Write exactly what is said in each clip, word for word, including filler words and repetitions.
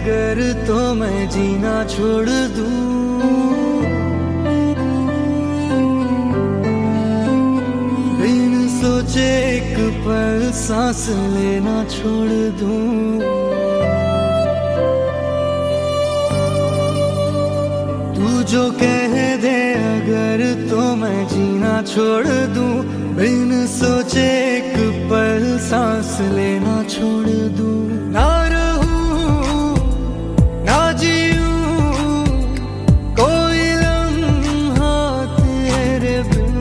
अगर तो मैं जीना छोड़ दूं, बिन सोचे एक पल सांस लेना छोड़ दूं। तू जो कह दे अगर तो मैं जीना छोड़ दूं, बिन सोचे एक पल सांस लेना छोड़ दूं। ना रहूं ना जीऊं कोई लम्हा तेरे बिन,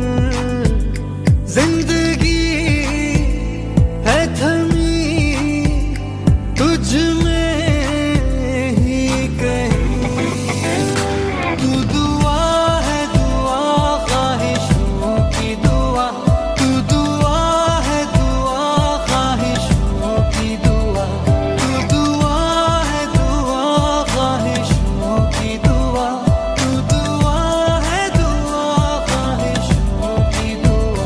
जिंदगी है थमी तुझ में ही कहीं। तू दुआ है दुआ ख्वाहिशों की दुआ, तू दुआ है दुआ ख्वाहिशों की दुआ, तू दुआ है दुआ ख्वाहिशों की दुआ, तू दुआ है दुआ ख्वाहिशों की दुआ।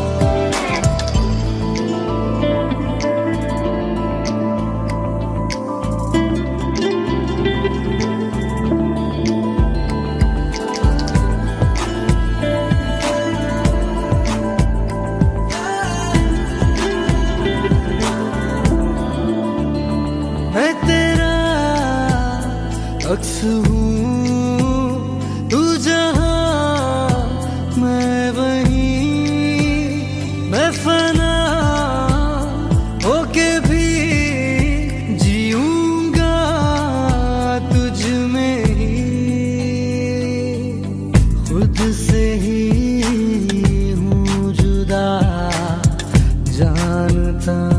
मैं तेरा अक्स हूँ, तू जहाँ मैं वहीं, मैं फना होके भी जीऊंगा तुझ में ही। खुद से ही हूँ जुदा जानता